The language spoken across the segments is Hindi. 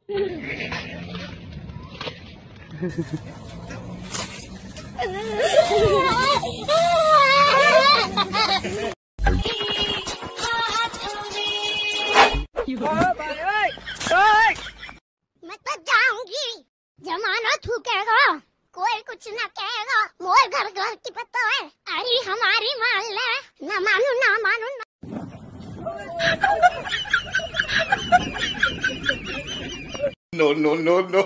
मैं तो जाऊंगी, जमाना थूकेगा, कोई कुछ ना कहेगा, मोर घर घर की पता है, अरे हमारी मान ले, ना मानू ना मानू ना। No, no, no, no.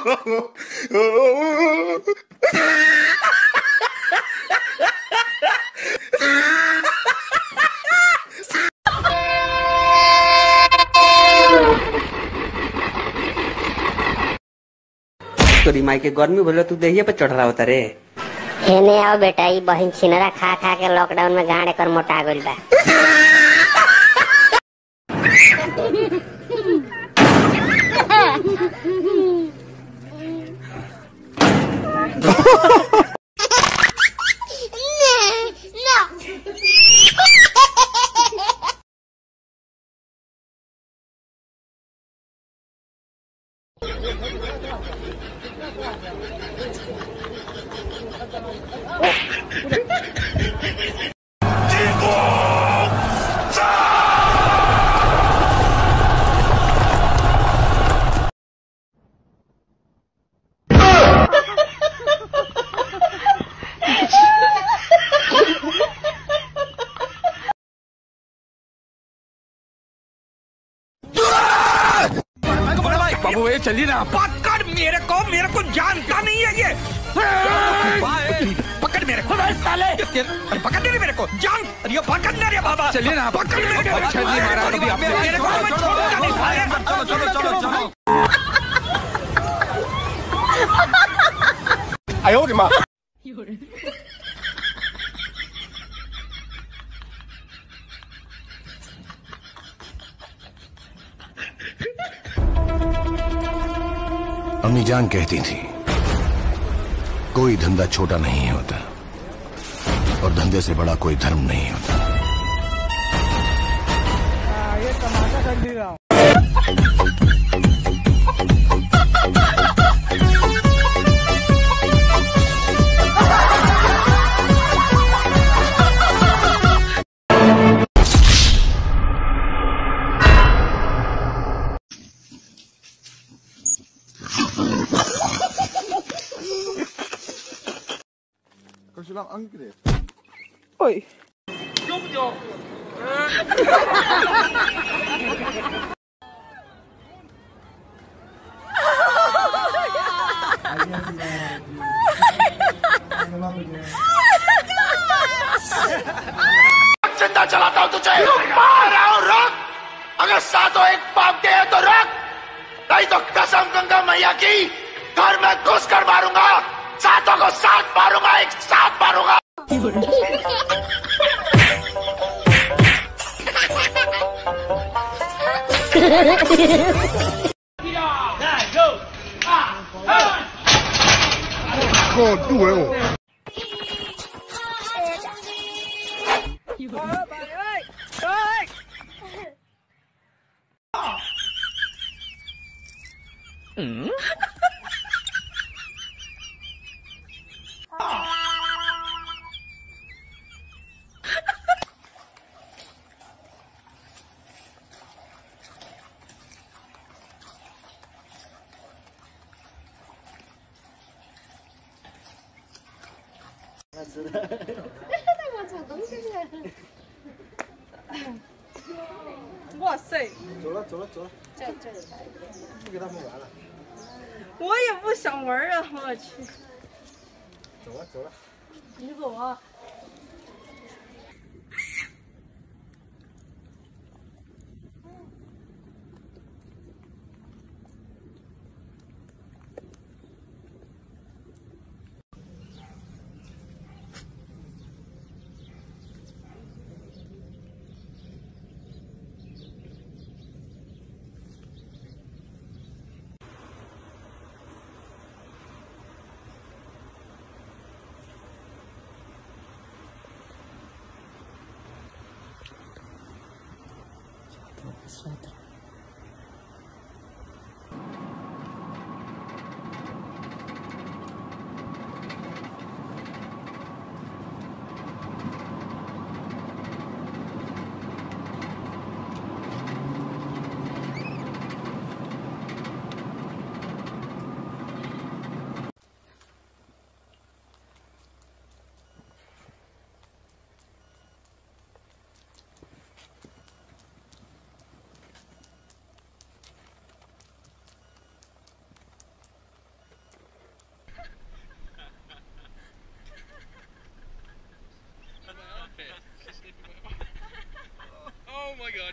तोरी माई के गर्मी बोले तू देहिए पे चढ़ रहा होता रे। हेने आओ बेटा, ई बहिन छिनरा खा खा के लॉकडाउन में गाड़ कर मोटा गइल बा। बाबू ये चलिए ना, पकड़ मेरे को जानता नहीं है ये। पकड़ मेरे को साले, पकड़ दे मेरे को जान, अरे पकड़ ना रे बाबा, चलिए ना, पकड़ मेरे को। अच्छा जी महाराज, अभी आप मेरे को चलो चलो चलो चलो। आयो रे माँ। अम्मी जान कहती थी कोई धंधा छोटा नहीं होता और धंधे से बड़ा कोई धर्म नहीं होता। ये टमाटर कर दी रहा हूँ। lang anggrip. Oy. जिंदा चलाता हूँ तुझे, मार रहा हूँ, रोक। अगर सातों एक पाप के है तो रोक, नहीं तो कसम गंगा मैया की घर में घुस कर मारूंगा, सातों को साथ मारूंगा, एक साथ मारूंगा। 哇塞！ 走了走了走了， 这， 不给他们玩了。 我也不想玩啊！我去， 走了走了。 你走啊！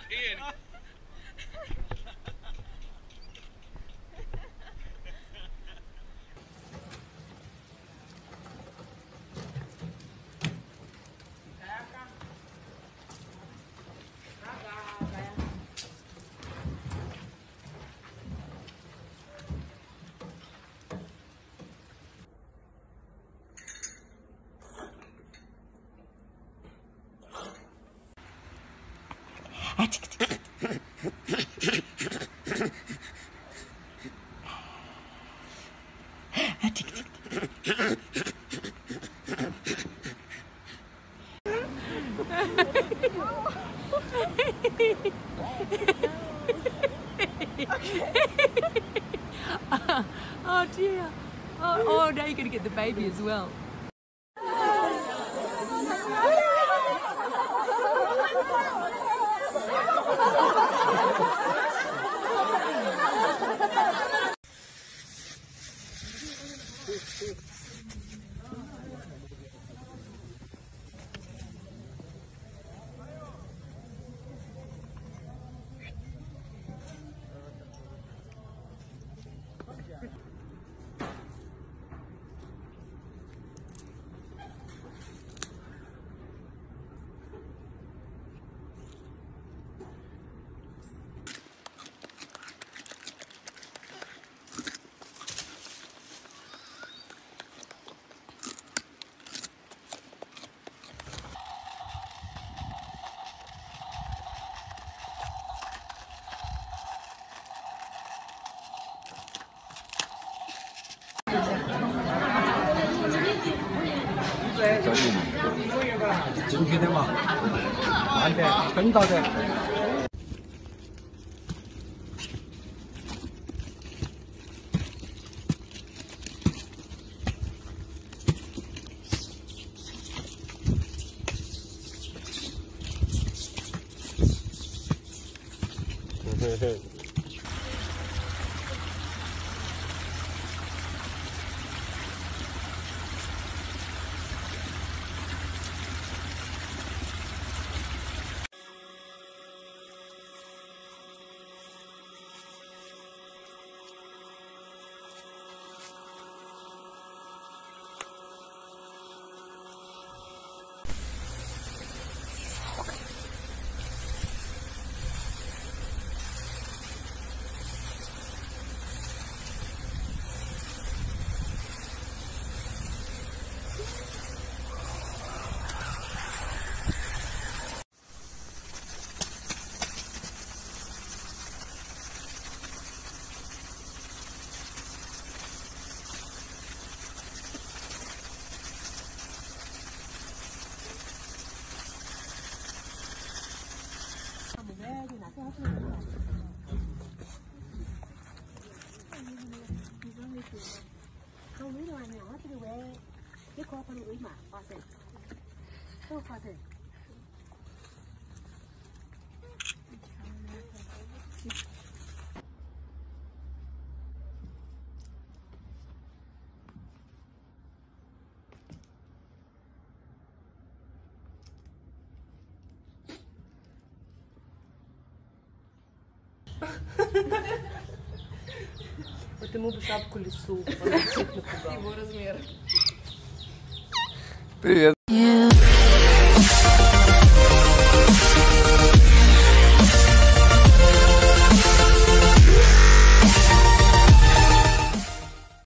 Oh dear. Oh, now you're going to get the baby as well. 今天的嘛，慢点，跟到的。 Вот ему бы шапку лесу. Привет.